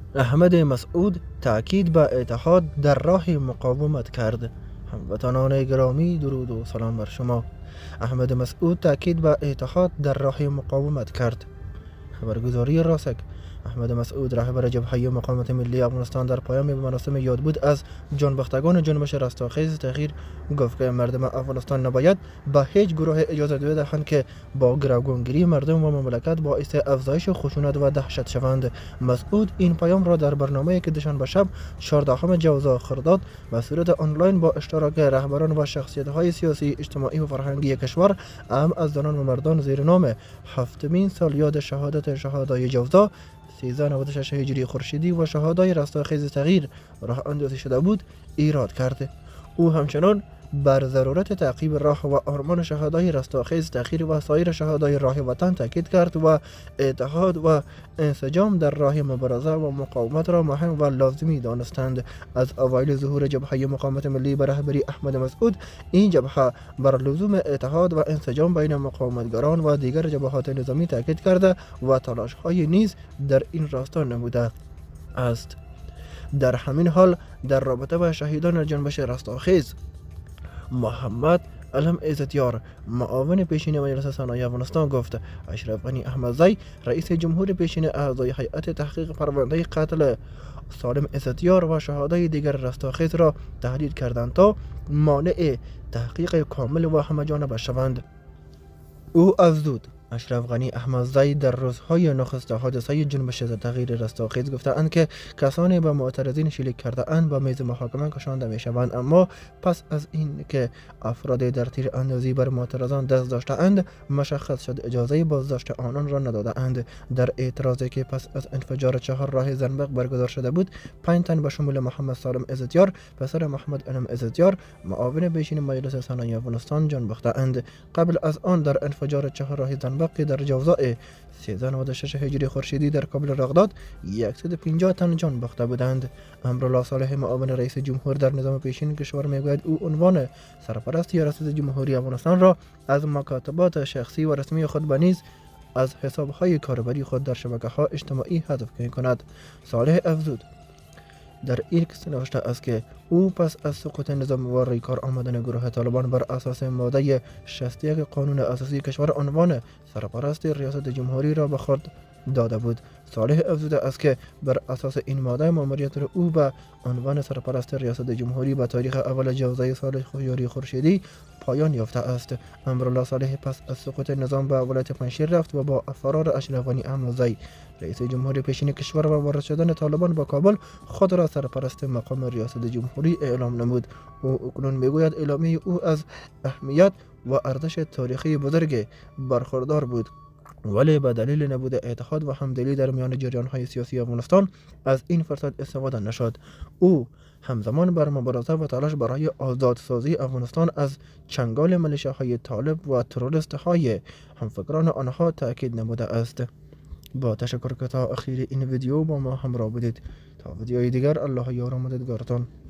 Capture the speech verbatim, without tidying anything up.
احمد مسعود تأکید به اتحاد در راه مقاومت کرد. هموطنان گرامی، درود و سلام بر شما. احمد مسعود تأکید به اتحاد در راه مقاومت کرد. خبرگزاری راسک: احمد مسعود رهبر جبهه مقاومت ملی افغانستان در پایان مراسم یادبود از جانبختگان جنبش رستاخیز تغییر گفت که مردم افغانستان نباید به هیچ گروه اجازه بدهند که با گروگانگیری مردم و مملکت باعث افزایش خشونت و دهشت شوند. مسعود این پیام را در برنامه‌ای که دوشنبه شب چهاردهم جوزا خرداد به صورت آنلاین با اشتراک رهبران و شخصیت‌های سیاسی، اجتماعی و فرهنگی کشور، اهم از زنان و مردان، زیر نام هفتمین سالیاد شهادت شهدای جوزا سیزده و نود و شش هجری خورشیدی و شهدای رستاخیز تغییر راه اندازی شده بود ایراد کرد. او همچنان بر ضرورت تعقیب راه و آرمان شهدای رستاخیز تغییر و سایر شهدای راه وطن تاکید کرد و اتحاد و انسجام در راه مبارزه و مقاومت را مهم و لازمی دانستند. از اوایل ظهور جبهه مقاومت ملی به رهبری احمد مسعود، این جبهه بر لزوم اتحاد و انسجام بین مقاومتگران و دیگر جبهات نظامی تاکید کرده و تلاش‌های نیز در این راستا نموده است. در همین حال در رابطه با شهیدان جنبش رستاخیز، محمد علم عزتیار، معاون پیشین مجلس ثانوی افغانستان گفت اشرف غنی احمدزی، رئیس جمهور پیشین اعضای هیئت تحقیق پرونده قتل سالم عزتیار و شهدای دیگر رستاخیز را تهدید کردند تا مانع تحقیق کامل و همه‌جانبه شوند. او افزود اشرف غنی احمدزی در روزهای نخست حادثه جنبش تغییر رستاخیز گفته‌اند که کسانی به معترضین شلیک کرده اند به میز محاکمه کشانده می شوند، اما پس از این که افراد در تیر اندازی بر معترضان دست داشته اند مشخص شد اجازه بازداشت آنان را نداده اند. در اعتراضی که پس از انفجار چهار راه زنبق برگزار شده بود، پنج تن به شمول محمد سالم عزتیار، پسر محمد علم عزتیار، معاون پیشین مجلس ثانوی افغانستان جان باخته اند. قبل از آن در انفجار چهار راه زنبق که در جوزاء سیزده و نود و شش هجری خورشیدی در کابل رخ داد، صد و پنجاه تن جان باخته بودند. امرالله صالح، معاون رئیس جمهور در نظام پیشین کشور، میگوید او عنوان سرپرست ریاست جمهوری افغانستان را از مکاتبات شخصی و رسمی خود به نیز از حساب‌های کاربری خود در شبکه‌های اجتماعی حذف می‌کند. صالح افزود در ایکس نوشته است که او پس از سقوط نظام و ریکار آمدن گروه طالبان بر اساس ماده شصت و یک قانون اساسی کشور عنوان سرپرست ریاست جمهوری را به خود داده بود. صالح افزوده است که بر اساس این ماده ماموریت او به عنوان سرپرست ریاست جمهوری به تاریخ اول جوزای سال هجری خورشیدی پایان یافته است. امرالله صالح پس از سقوط نظام به ولایت پنجشیر رفت و با فرار اشرف غنی احمدزی، رئیس جمهور پیشین کشور، و وارد شدن طالبان با کابل خود را سرپرست مقام ریاست جمهوری اعلام نمود. او اکنون میگوید اعلامیه او از اهمیت و ارزش تاریخی بزرگ برخوردار بود، ولی به دلیل نبود اتحاد و همدلی در میان جریان‌های سیاسی افغانستان از این فرصت استفاده نشد. او همزمان بر مبارزه و تلاش برای آزادسازی افغانستان از چنگال ملیشه‌های طالب و تروریست‌های همفکران آنها تأکید نموده است. با تشکر که تا اخیر این ویدیو با ما همراه بودید. تا ویدیوی دیگر، الله یار و مددگارتان.